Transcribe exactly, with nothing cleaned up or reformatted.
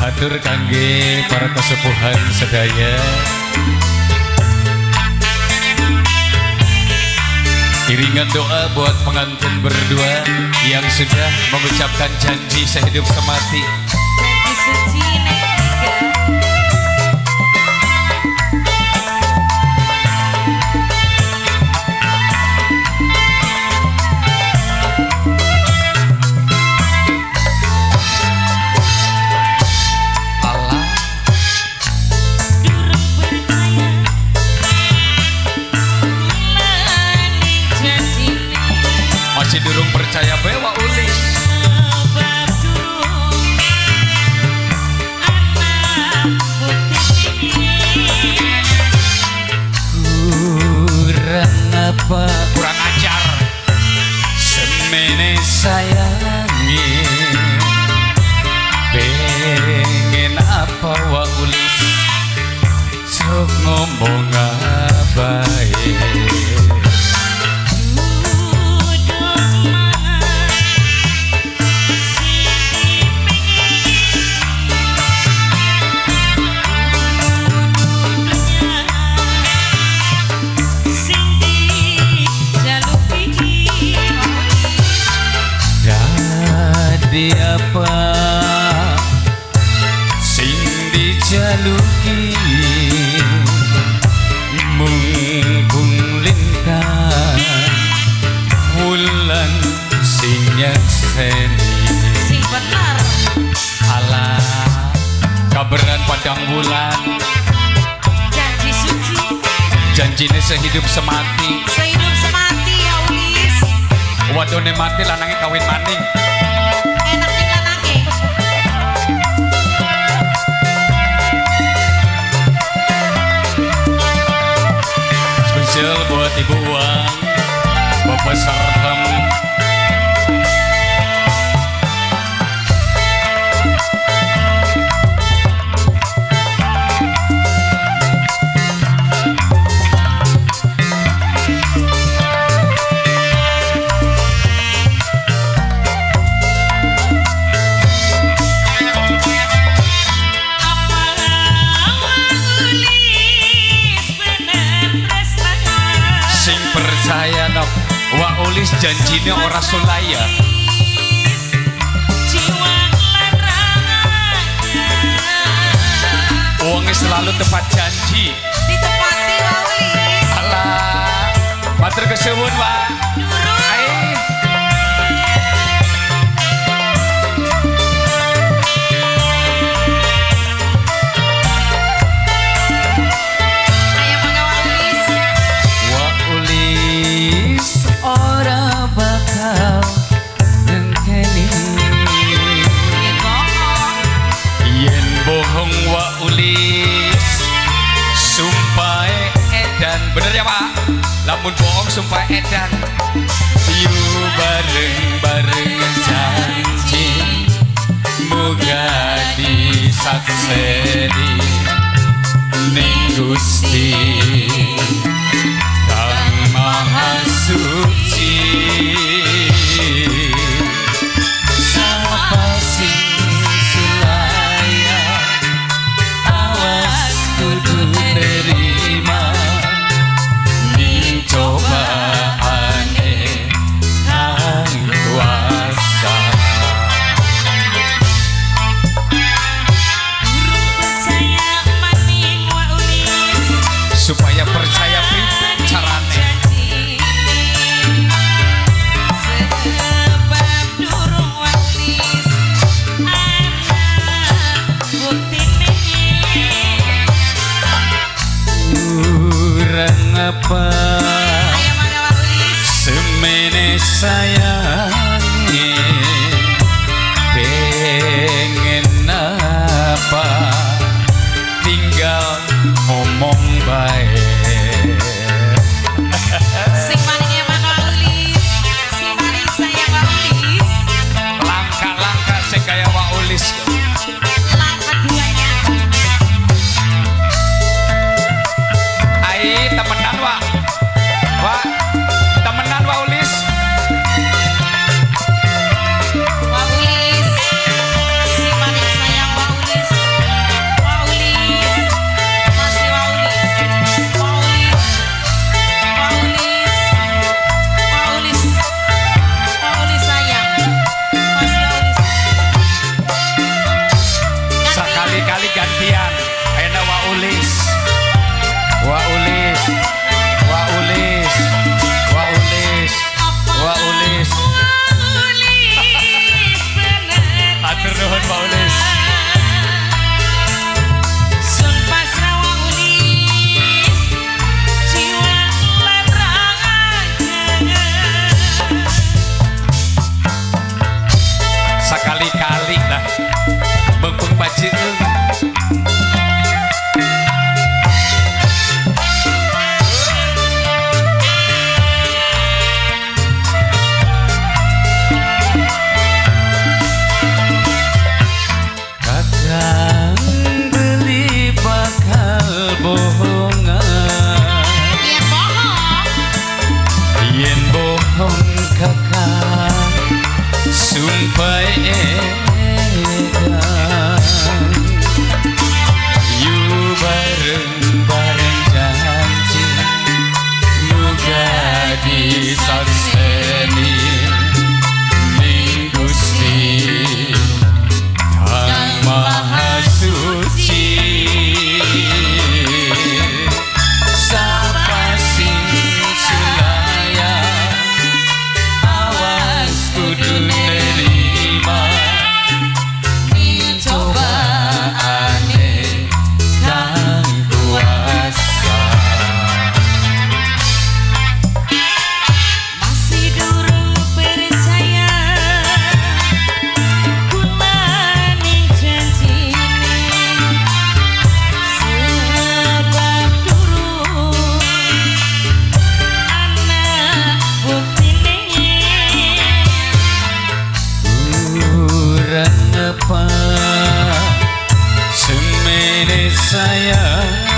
Atur kangge para kesepuhan sedaya. Iringan doa buat pengantin berdua yang sudah mengucapkan janji sehidup semati. Janji suci nek tiga. Masih durung percaya bewa ulis. Kurang apa? Kurang ajar. Semene sayangi. Pengen apa wa ulis? Sok ngomong apa ya? Apa sing dijaluki mumpung lintang wulan sing nyekseni sing bener alah kabaran padang wulan janji suci janjine sehidup semati sehidup semati ya ulis wadone mati lanange kawin maning. Spesial buat Ibu Wang, Bapak Sarham, percaya nok wa ulis janjine ora solaya wonge selalu tepat janji ditepati wa ulis alah matur kesuwun Pak ae ora bakal ngenteni yen bohong wa ulis sumpah edan bener ya Pak lamun bohong sumpah edan yu bareng-bareng janji muga disakseni ning Gusti Kang Maha Suci sapa sing sulaya awas kudu nerima ning cobaane kang kuasa sumpah edan yu bareng-bareng janji muga disakseni ning Gusti Kang Maha Suci. Sapa sing sulaya awas kudu nerima cobaane kang kuasa. Masih durung percaya kumaning janjine sebab durung ana buktine. Kurang apa semene sayang